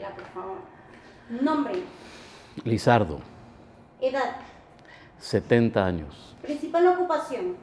Revela, por favor. Nombre. Lizardo, Edad. 70 años. Principal ocupación.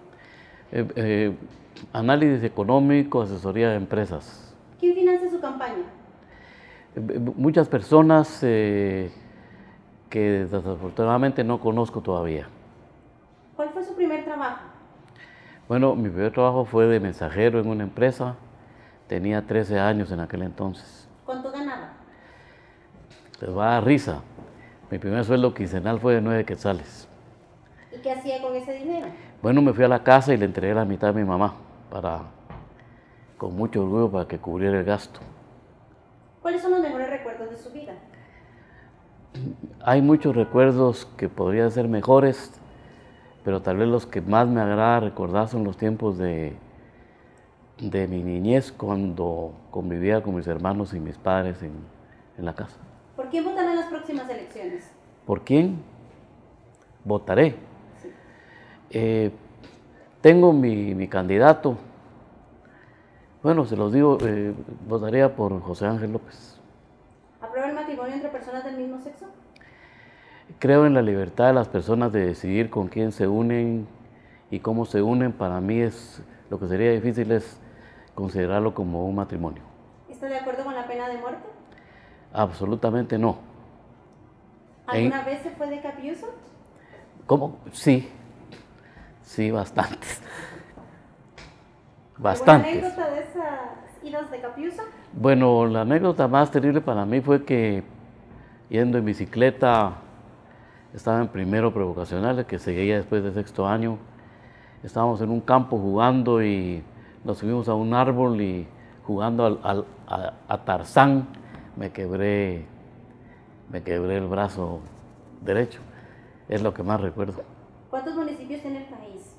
Análisis económico, asesoría de empresas. ¿Quién financia su campaña? Muchas personas que desafortunadamente no conozco todavía. ¿Cuál fue su primer trabajo? Bueno, mi primer trabajo fue de mensajero en una empresa. Tenía 13 años en aquel entonces. ¿Cuánto ganaba? Les va a dar risa. Mi primer sueldo quincenal fue de 9 quetzales. ¿Y qué hacía con ese dinero? Bueno, me fui a la casa y le entregué la mitad a mi mamá, con mucho orgullo, para que cubriera el gasto. ¿Cuáles son los mejores recuerdos de su vida? Hay muchos recuerdos que podrían ser mejores, pero tal vez los que más me agrada recordar son los tiempos de mi niñez, cuando convivía con mis hermanos y mis padres en la casa. ¿Por quién votará en las próximas elecciones? ¿Por quién votaré? Sí. Tengo mi candidato. Bueno, se los digo, votaría por José Ángel López. ¿Aprueba el matrimonio entre personas del mismo sexo? Creo en la libertad de las personas de decidir con quién se unen y cómo se unen. Para mí lo que sería difícil es considerarlo como un matrimonio. ¿Está de acuerdo con la pena de muerte? Absolutamente no. ¿Alguna vez se fue de Capiyuzo? ¿Cómo? Sí, bastantes. Bastantes. ¿Alguna anécdota de esas idas de Capiyuzo? Bueno, la anécdota más terrible para mí fue que yendo en bicicleta, estaba en primero prevocacional, que seguía después de sexto año. Estábamos en un campo jugando y nos subimos a un árbol y jugando a Tarzán me quebré el brazo derecho. Es lo que más recuerdo. ¿Cuántos municipios tiene el país?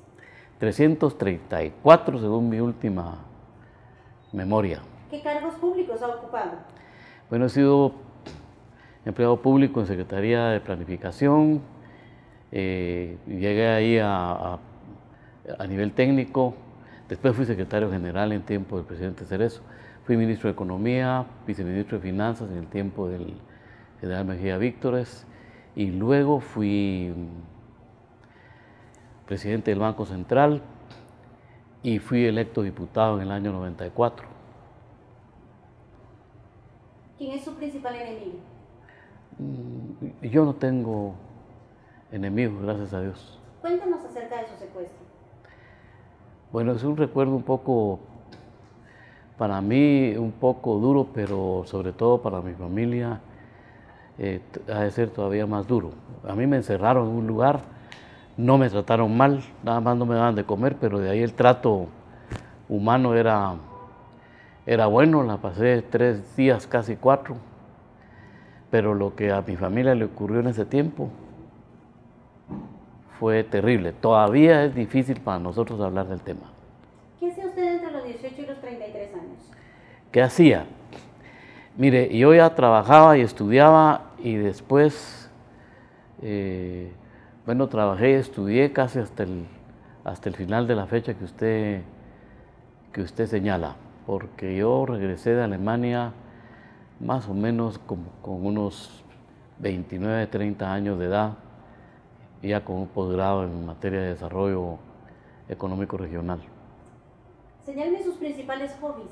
334 según mi última memoria. ¿Qué cargos públicos ha ocupado? Bueno, he sido empleado público en Secretaría de Planificación, llegué ahí a nivel técnico, después fui secretario general en tiempo del presidente Cerezo, fui ministro de Economía, viceministro de Finanzas en el tiempo del general Mejía Víctores, y luego fui presidente del Banco Central y fui electo diputado en el año 94. ¿Quién es su principal enemigo? Yo no tengo enemigos, gracias a Dios. Cuéntanos acerca de su secuestro. Bueno, es un recuerdo un poco, para mí, un poco duro, pero sobre todo para mi familia ha de ser todavía más duro. A mí me encerraron en un lugar, no me trataron mal, nada más no me daban de comer, pero de ahí el trato humano era bueno. La pasé 3 días, casi 4, pero lo que a mi familia le ocurrió en ese tiempo fue terrible. Todavía es difícil para nosotros hablar del tema. ¿Qué hacía usted entre los 18 y los 33 años? ¿Qué hacía? Mire, yo ya trabajaba y estudiaba y después, bueno, trabajé y estudié casi hasta el final de la fecha que usted señala, porque yo regresé de Alemania más o menos con unos 29, 30 años de edad, ya con un posgrado en materia de desarrollo económico regional. Señáleme sus principales hobbies.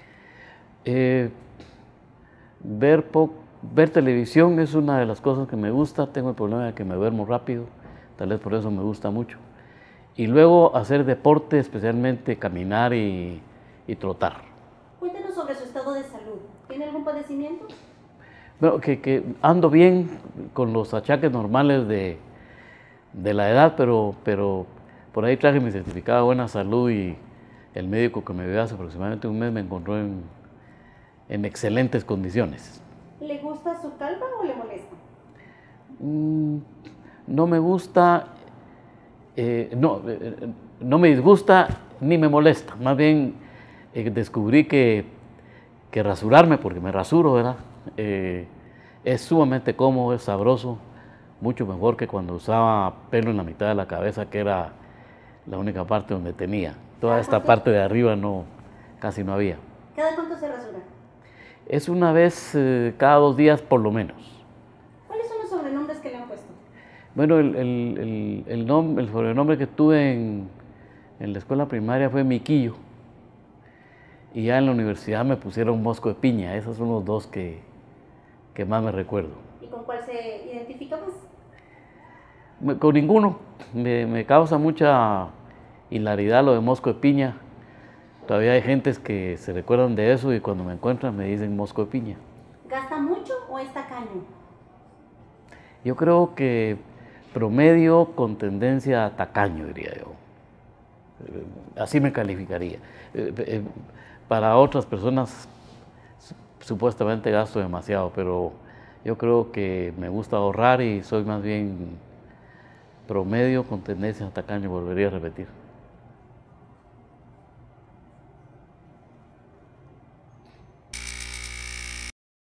Ver televisión es una de las cosas que me gusta. Tengo el problema de que me duermo rápido, tal vez por eso me gusta mucho. Y luego hacer deporte, especialmente caminar y trotar. Cuéntenos sobre su estado de salud. ¿Tiene algún padecimiento? Bueno, que ando bien con los achaques normales de la edad, pero por ahí traje mi certificado de buena salud y el médico que me vio hace aproximadamente un mes me encontró en excelentes condiciones. ¿Le gusta su calva o le molesta? No me gusta, no me disgusta ni me molesta. Más bien descubrí que rasurarme, porque me rasuro, ¿verdad? Es sumamente cómodo, es sabroso, mucho mejor que cuando usaba pelo en la mitad de la cabeza, que era la única parte donde tenía. Toda esta parte de arriba casi no había. ¿Cada cuánto se rasura? Es una vez cada 2 días por lo menos. ¿Cuáles son los sobrenombres que le han puesto? Bueno, el sobrenombre que tuve en la escuela primaria fue Miquillo. Y ya en la universidad me pusieron Mosco de Piña. Esos son los dos que más me recuerdo. ¿Y con cuál se identifica más? Con ninguno. Me causa mucha hilaridad lo de Mosco de Piña. Todavía hay gentes que se recuerdan de eso y cuando me encuentran me dicen Mosco de Piña. ¿Gasta mucho o es tacaño? Yo creo que promedio con tendencia a tacaño, diría yo. Así me calificaría. Para otras personas supuestamente gasto demasiado, pero yo creo que me gusta ahorrar y soy más bien promedio con tendencia a tacaño, volvería a repetir.